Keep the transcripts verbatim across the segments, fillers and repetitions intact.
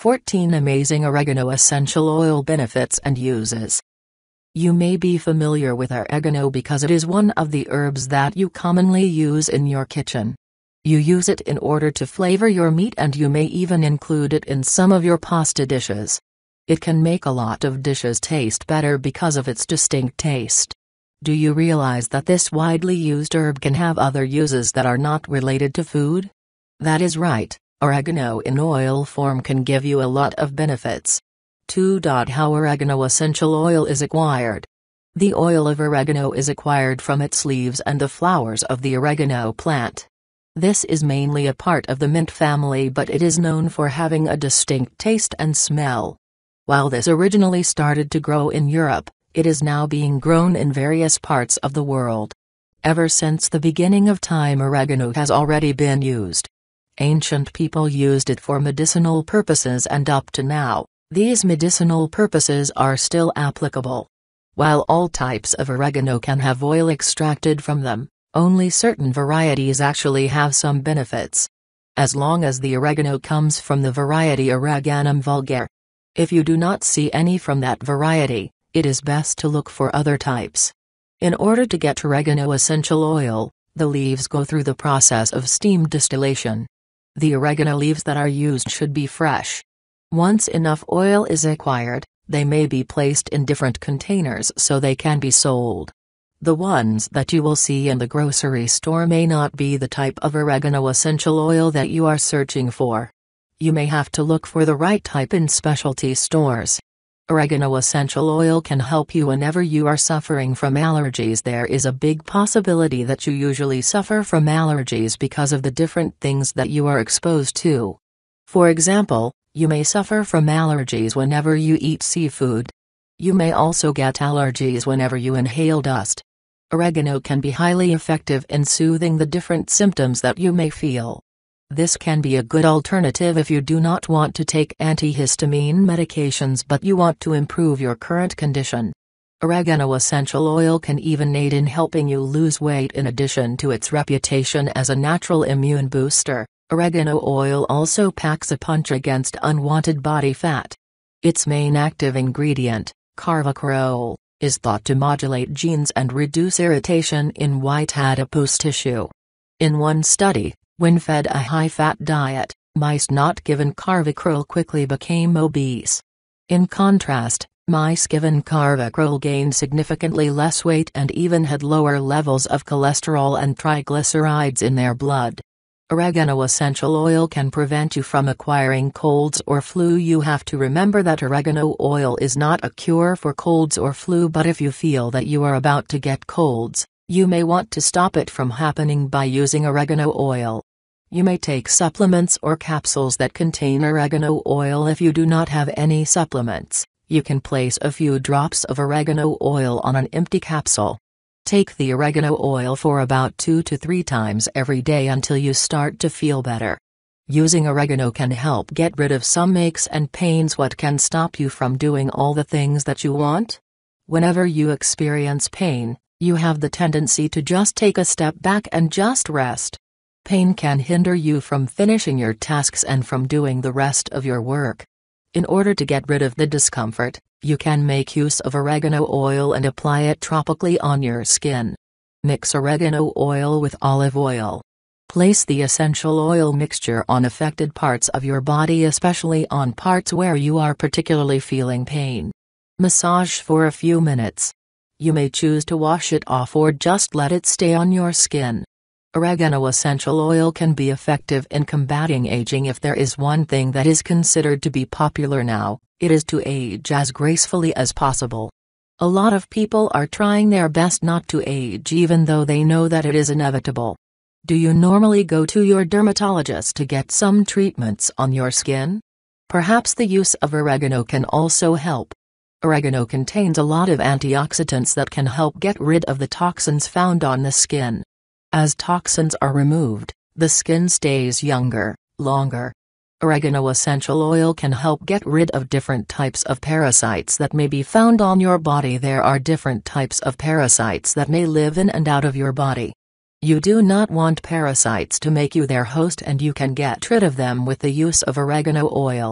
fourteen Amazing Oregano Essential Oil Benefits and Uses. You may be familiar with oregano because it is one of the herbs that you commonly use in your kitchen. You use it in order to flavor your meat, and you may even include it in some of your pasta dishes. It can make a lot of dishes taste better because of its distinct taste. Do you realize that this widely used herb can have other uses that are not related to food? That is right, oregano in oil form can give you a lot of benefits. two. How oregano essential oil is acquired. The oil of oregano is acquired from its leaves and the flowers of the oregano plant. This is mainly a part of the mint family, but it is known for having a distinct taste and smell. While this originally started to grow in Europe, it is now being grown in various parts of the world. Ever since the beginning of time, oregano has already been used. Ancient people used it for medicinal purposes, and up to now, these medicinal purposes are still applicable. While all types of oregano can have oil extracted from them, only certain varieties actually have some benefits. As long as the oregano comes from the variety Oreganum vulgare. If you do not see any from that variety, it is best to look for other types. In order to get oregano essential oil, the leaves go through the process of steam distillation. The oregano leaves that are used should be fresh. Once enough oil is acquired, they may be placed in different containers so they can be sold. The ones that you will see in the grocery store may not be the type of oregano essential oil that you are searching for. You may have to look for the right type in specialty stores. Oregano essential oil can help you whenever you are suffering from allergies. There is a big possibility that you usually suffer from allergies because of the different things that you are exposed to. For example, you may suffer from allergies whenever you eat seafood. You may also get allergies whenever you inhale dust. Oregano can be highly effective in soothing the different symptoms that you may feel. This can be a good alternative if you do not want to take antihistamine medications but you want to improve your current condition. Oregano essential oil can even aid in helping you lose weight. In addition to its reputation as a natural immune booster, oregano oil also packs a punch against unwanted body fat. Its main active ingredient, carvacrol, is thought to modulate genes and reduce irritation in white adipose tissue. In one study, when fed a high-fat diet, mice not given carvacrol quickly became obese. In contrast, mice given carvacrol gained significantly less weight and even had lower levels of cholesterol and triglycerides in their blood. Oregano essential oil can prevent you from acquiring colds or flu. You have to remember that oregano oil is not a cure for colds or flu, but if you feel that you are about to get colds, you may want to stop it from happening by using oregano oil. You may take supplements or capsules that contain oregano oil. If you do not have any supplements, you can place a few drops of oregano oil on an empty capsule. Take the oregano oil for about two to three times every day until you start to feel better. Using oregano can help get rid of some aches and pains. What can stop you from doing all the things that you want? Whenever you experience pain, you have the tendency to just take a step back and just rest. Pain can hinder you from finishing your tasks and from doing the rest of your work. In order to get rid of the discomfort, you can make use of oregano oil and apply it topically on your skin. Mix oregano oil with olive oil. Place the essential oil mixture on affected parts of your body, especially on parts where you are particularly feeling pain. Massage for a few minutes. You may choose to wash it off or just let it stay on your skin. Oregano essential oil can be effective in combating aging. If there is one thing that is considered to be popular now, it is to age as gracefully as possible. A lot of people are trying their best not to age even though they know that it is inevitable. Do you normally go to your dermatologist to get some treatments on your skin? Perhaps the use of oregano can also help. Oregano contains a lot of antioxidants that can help get rid of the toxins found on the skin. As toxins are removed, the skin stays younger, longer. Oregano essential oil can help get rid of different types of parasites that may be found on your body. There are different types of parasites that may live in and out of your body. You do not want parasites to make you their host, and you can get rid of them with the use of oregano oil.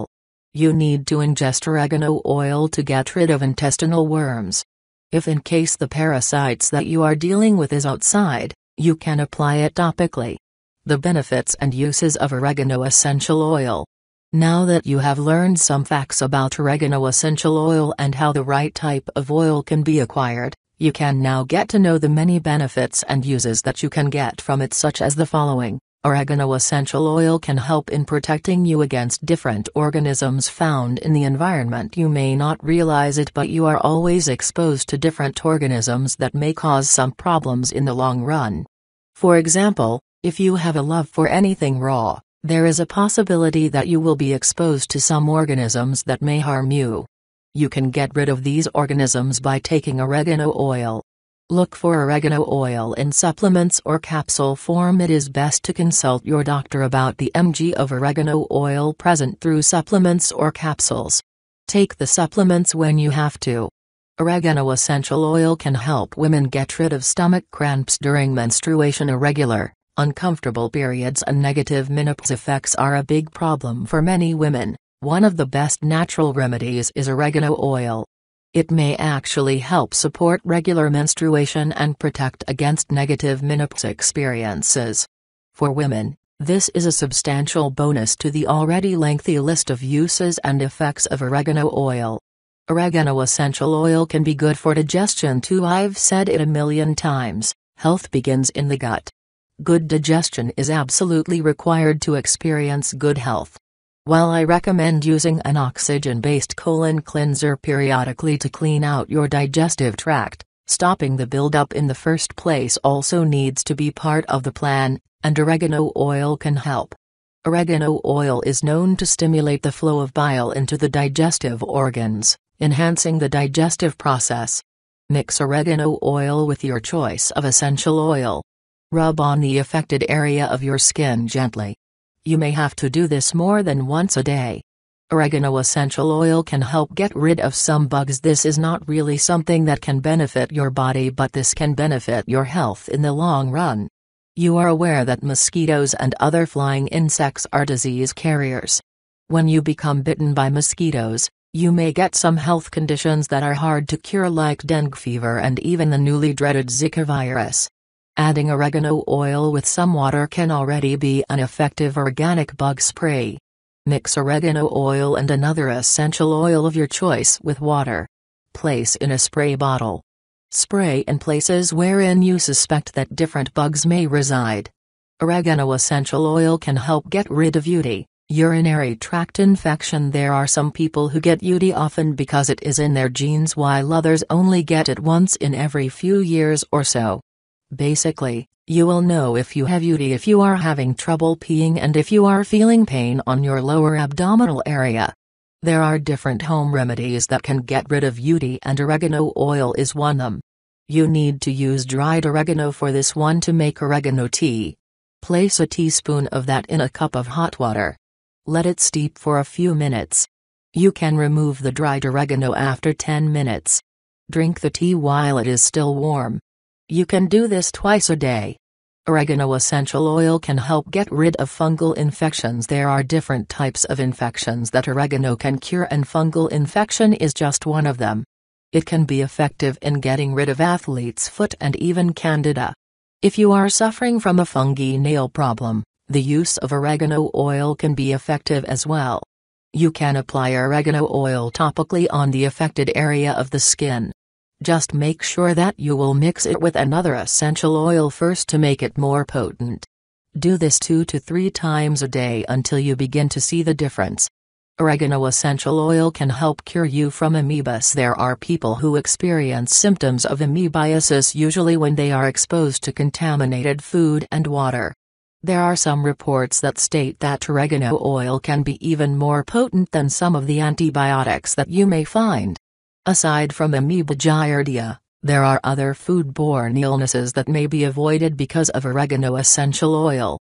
You need to ingest oregano oil to get rid of intestinal worms. If in case the parasites that you are dealing with is outside, you can apply it topically. The benefits and uses of oregano essential oil. Now that you have learned some facts about oregano essential oil and how the right type of oil can be acquired, you can now get to know the many benefits and uses that you can get from it, such as the following. Oregano essential oil can help in protecting you against different organisms found in the environment. You may not realize it, but you are always exposed to different organisms that may cause some problems in the long run. For example, if you have a love for anything raw, there is a possibility that you will be exposed to some organisms that may harm you. You can get rid of these organisms by taking oregano oil. Look for oregano oil in supplements or capsule form. It is best to consult your doctor about the milligrams of oregano oil present through supplements or capsules. Take the supplements when you have to. Oregano essential oil can help women get rid of stomach cramps during menstruation. Irregular, uncomfortable periods and negative menopause effects are a big problem for many women. One of the best natural remedies is oregano oil. It may actually help support regular menstruation and protect against negative menopause experiences. For women, this is a substantial bonus to the already lengthy list of uses and effects of oregano oil. Oregano essential oil can be good for digestion too. I've said it a million times, health begins in the gut. Good digestion is absolutely required to experience good health. While I recommend using an oxygen-based colon cleanser periodically to clean out your digestive tract, stopping the buildup in the first place also needs to be part of the plan, and oregano oil can help. Oregano oil is known to stimulate the flow of bile into the digestive organs, enhancing the digestive process. Mix oregano oil with your choice of essential oil. Rub on the affected area of your skin gently. You may have to do this more than once a day. Oregano essential oil can help get rid of some bugs. This is not really something that can benefit your body, but this can benefit your health in the long run. You are aware that mosquitoes and other flying insects are disease carriers. When you become bitten by mosquitoes, you may get some health conditions that are hard to cure, like dengue fever and even the newly dreaded Zika virus. Adding oregano oil with some water can already be an effective organic bug spray. Mix oregano oil and another essential oil of your choice with water. Place in a spray bottle. Spray in places wherein you suspect that different bugs may reside. Oregano essential oil can help get rid of U T I, urinary tract infection. There are some people who get U T I often because it is in their genes, while others only get it once in every few years or so. Basically, you will know if you have U T I if you are having trouble peeing and if you are feeling pain on your lower abdominal area. There are different home remedies that can get rid of U T I, and oregano oil is one of them. You need to use dried oregano for this one. To make oregano tea, place a teaspoon of that in a cup of hot water. Let it steep for a few minutes. You can remove the dried oregano after ten minutes. Drink the tea while it is still warm. You can do this twice a day. Oregano essential oil can help get rid of fungal infections. There are different types of infections that oregano can cure, and fungal infection is just one of them. It can be effective in getting rid of athlete's foot and even candida. If you are suffering from a fungi nail problem, the use of oregano oil can be effective as well. You can apply oregano oil topically on the affected area of the skin. Just make sure that you will mix it with another essential oil first to make it more potent. Do this two to three times a day until you begin to see the difference. Oregano essential oil can help cure you from amoebas. There are people who experience symptoms of amoebiasis usually when they are exposed to contaminated food and water. There are some reports that state that oregano oil can be even more potent than some of the antibiotics that you may find. Aside from amoeba giardia, there are other foodborne illnesses that may be avoided because of oregano essential oil.